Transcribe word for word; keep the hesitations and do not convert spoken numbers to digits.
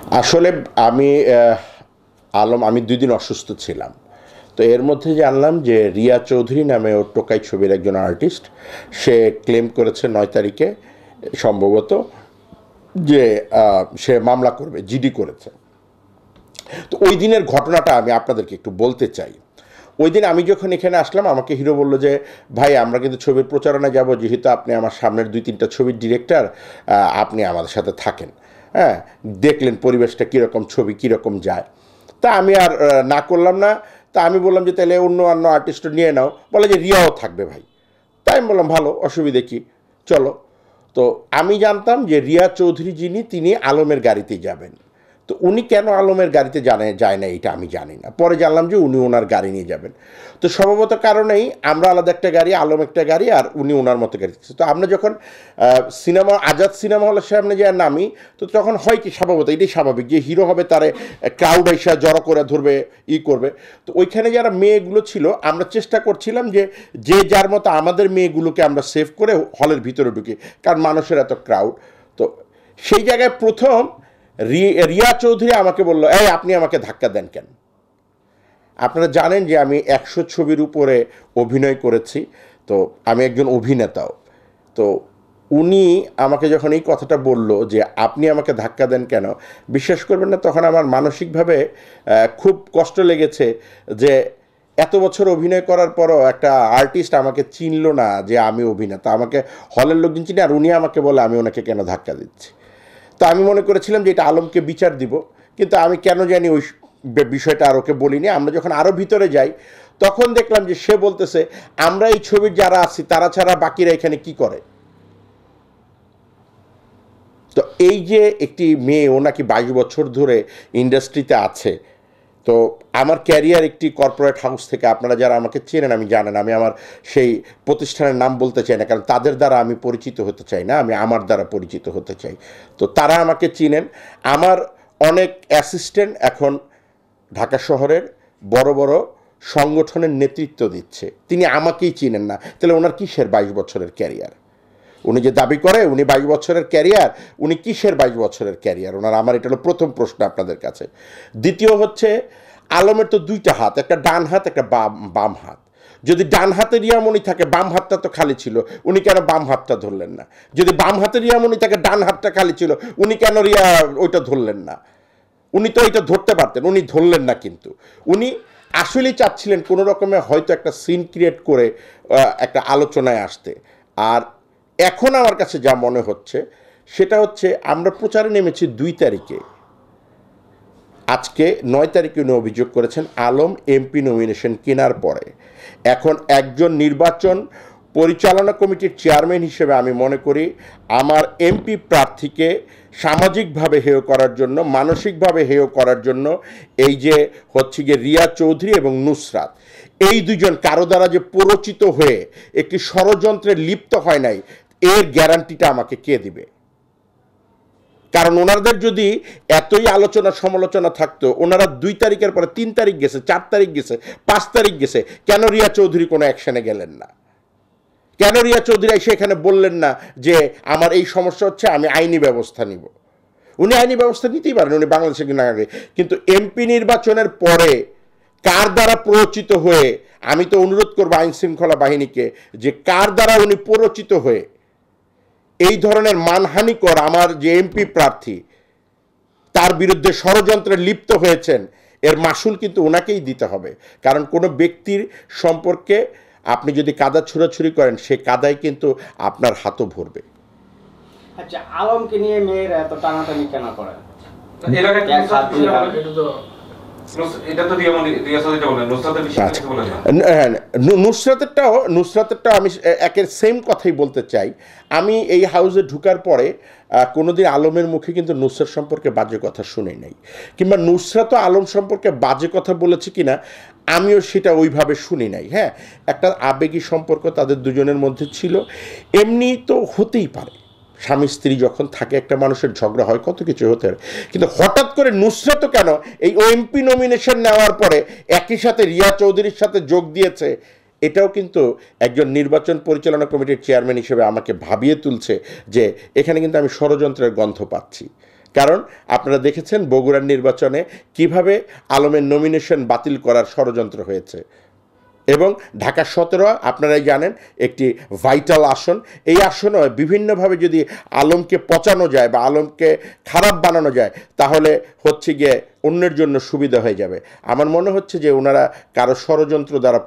আসলে আমি আলম আমি দুই দিন অসুস্থ ছিলাম, তো এর মধ্যে জানলাম যে রিয়া চৌধুরী নামে ওর টোকাই ছবির একজন আর্টিস্ট, সে ক্লেম করেছে নয় তারিখে সম্ভবত যে সে মামলা করবে, জিডি করেছে। তো ওই দিনের ঘটনাটা আমি আপনাদেরকে একটু বলতে চাই। ওই দিন আমি যখন এখানে আসলাম, আমাকে হিরো বলল যে ভাই আমরা কিন্তু ছবির প্রচারণায় যাব, যেহেতু আপনি আমার সামনের দুই তিনটা ছবির ডিরেক্টর, আপনি আমাদের সাথে থাকেন। হ্যাঁ, দেখলেন পরিবেশটা কীরকম, ছবি কীরকম যায়। তা আমি আর না করলাম না। তা আমি বললাম যে তাহলে অন্য অন্য আর্টিস্টও নিয়ে নাও। বলে যে রিয়াও থাকবে ভাই। তাই আমি বললাম ভালো, অসুবিধে কী, চলো। তো আমি জানতাম যে রিয়া চৌধুরী যিনি, তিনি আলমের গাড়িতেই যাবেন। তো উনি কেন আলমের গাড়িতে জানে যায় না এটা আমি জানি না, পরে জানলাম যে উনি ওনার গাড়ি নিয়ে যাবেন। তো সম্ভবত কারণেই আমরা আলাদা একটা গাড়ি, আলম একটা গাড়ি, আর উনি ওনার মতো গাড়ি। তো আমরা যখন সিনেমা আজাদ সিনেমা হলের সামনে যে নামি, তো তখন হয় কি স্বভাবত, এটাই স্বাভাবিক যে হিরো হবে তারে ক্রাউড এসে জড়ো করে ধরবে, ই করবে। তো ওইখানে যারা মেয়েগুলো ছিল, আমরা চেষ্টা করছিলাম যে যে যার মতো আমাদের মেয়েগুলোকে আমরা সেভ করে হলের ভিতরে ঢুকি, কারণ মানুষের এত ক্রাউড। তো সেই জায়গায় প্রথম রিয়া চৌধুরী আমাকে বলল, এই আপনি আমাকে ধাক্কা দেন কেন? আপনারা জানেন যে আমি একশো ছবির উপরে অভিনয় করেছি, তো আমি একজন অভিনেতাও। তো উনি আমাকে যখন এই কথাটা বলল যে আপনি আমাকে ধাক্কা দেন কেন, বিশ্বাস করবেন না, তখন আমার মানসিকভাবে খুব কষ্ট লেগেছে যে এত বছর অভিনয় করার পরও একটা আর্টিস্ট আমাকে চিনল না যে আমি অভিনেতা। আমাকে হলের লোকজন চিনে, আর উনি আমাকে বলে আমি ওনাকে কেন ধাক্কা দিচ্ছি। তো আমি মনে করেছিলাম যে এটা আলমকে বিচার দিব, কিন্তু আমি কেন জানি ওই বিষয়টা আর ওকে বলিনি। আমরা যখন আরও ভিতরে যাই, তখন দেখলাম যে সে বলতেছে আমরা এই ছবির যারা আছি তারা ছাড়া বাকিরা এখানে কি করে। তো এই যে একটি মেয়ে, ও নাকি বাইশ বছর ধরে ইন্ডাস্ট্রিতে আছে। তো আমার ক্যারিয়ার একটি কর্পোরেট হাউস থেকে, আপনারা যারা আমাকে চেনেন আমি জানেন, আমি আমার সেই প্রতিষ্ঠানের নাম বলতে চাই না, কারণ তাদের দ্বারা আমি পরিচিত হতে চাই না, আমি আমার দ্বারা পরিচিত হতে চাই। তো তারা আমাকে চিনেন। আমার অনেক অ্যাসিস্ট্যান্ট এখন ঢাকা শহরের বড় বড় সংগঠনের নেতৃত্ব দিচ্ছে, তিনি আমাকেই চিনেন না, তাহলে ওনার কিসের বাইশ বছরের ক্যারিয়ার? উনি যে দাবি করে উনি বাইশ বছরের ক্যারিয়ার, উনি কিসের বাইশ বছরের ক্যারিয়ার ওনার? আমার এটা হলো প্রথম প্রশ্ন আপনাদের কাছে। দ্বিতীয় হচ্ছে, আলমের তো দুইটা হাত, একটা ডান হাত, একটা বাম বাম হাত। যদি ডান হাতে রিয়ামণি থাকে, বাম হাতটা তো খালি ছিল, উনি কেন বাম হাতটা ধরলেন না? যদি বাম হাতে রিয়ামণি থাকে, ডান হাতটা খালি ছিল, উনি কেন রিয়া ওইটা ধরলেন না? উনি তো এটা ধরতে পারতেন, উনি ধরলেন না। কিন্তু উনি আসলেই চাচ্ছিলেন কোনো রকমে হয়তো একটা সিন ক্রিয়েট করে একটা আলোচনায় আসতে। আর এখন আমার কাছে যা মনে হচ্ছে সেটা হচ্ছে, আমরা প্রচারে নেমেছি দুই তারিখে, আজকে নয় তারিখে উনি অভিযোগ করেছেন আলম এমপি নমিনেশন কেনার পরে। এখন একজন নির্বাচন পরিচালনা কমিটির চেয়ারম্যান হিসেবে আমি মনে করি আমার এমপি প্রার্থীকে সামাজিকভাবে হেয় করার জন্য, মানসিকভাবে হেয় করার জন্য, এই যে হচ্ছে গিয়ে রিয়া চৌধুরী এবং নুসরাত, এই দুজন কারো দ্বারা যে প্ররোচিত হয়ে একটি ষড়যন্ত্রে লিপ্ত হয় নাই, এর গ্যারান্টিটা আমাকে কে দিবে? কারণ ওনাদের যদি এতই আলোচনা সমালোচনা থাকতো, ওনারা দুই তারিখের পরে তিন তারিখ গেছে, চার তারিখ গেছে, পাঁচ তারিখ গেছে, কেন রিয়া চৌধুরী কোনো অ্যাকশনে গেলেন না? কেন রিয়া চৌধুরী এসে এখানে বললেন না যে আমার এই সমস্যা হচ্ছে, আমি আইনি ব্যবস্থা নিব? উনি আইনি ব্যবস্থা নিতেই পারেন, উনি বাংলাদেশে কিনা আগে। কিন্তু এমপি নির্বাচনের পরে কার দ্বারা প্ররোচিত হয়ে, আমি তো অনুরোধ করবো আইন শৃঙ্খলা বাহিনীকে যে কার দ্বারা উনি প্ররোচিত হয়ে এই ধরনের মানহানিকর আমার যে এমপি প্রার্থী তার বিরুদ্ধে ষড়যন্ত্রে লিপ্ত হয়েছেন, এর মাসুল কিন্তু ওনাকেই দিতে হবে। কারণ কোনো ব্যক্তির সম্পর্কে আপনি যদি কাদা ছুড়াছুড়ি করেন, সে কাদায় কিন্তু আপনার হাতও ভরবে। আচ্ছা, আলমকে নিয়ে মেয়েরা এত টানাটানি কেন করে? নুসরাতেরটাও নুসরাতেরটাও আমি একের সেম কথাই বলতে চাই। আমি এই হাউসে ঢুকার পরে কোনোদিন আলমের মুখে কিন্তু নুসরাত সম্পর্কে বাজে কথা শুনে নাই, কিংবা নুসরাতও আলম সম্পর্কে বাজে কথা বলেছে কিনা আমিও সেটা ওইভাবে শুনি নাই। হ্যাঁ, একটা আবেগী সম্পর্ক তাদের দুজনের মধ্যে ছিল, এমনি তো হতেই পারে, স্বামী স্ত্রী যখন থাকে একটা মানুষের ঝগড়া হয়, কত কিছু হতে পারে। কিন্তু হঠাৎ করে নুসরাত কেন এই এমপি নমিনেশন নেওয়ার পরে একই সাথে রিয়া চৌধুরীর সাথে যোগ দিয়েছে, এটাও কিন্তু একজন নির্বাচন পরিচালনা কমিটির চেয়ারম্যান হিসেবে আমাকে ভাবিয়ে তুলছে যে এখানে কিন্তু আমি ষড়যন্ত্রের গন্ধ পাচ্ছি। কারণ আপনারা দেখেছেন বগুড়ার নির্বাচনে কিভাবে আলমের নমিনেশন বাতিল করার ষড়যন্ত্র হয়েছে। এবং ঢাকা সতেরো আপনারাই জানেন একটি ভাইটাল আসন। এই আসনে বিভিন্নভাবে যদি আলমকে পচানো যায় বা আলমকে খারাপ বানানো যায় তাহলে হচ্ছে গিয়ে অন্যের জন্য সুবিধা হয়ে যাবে। আমার মনে হচ্ছে যে ওনারা কারো ষড়যন্ত্র দ্বারা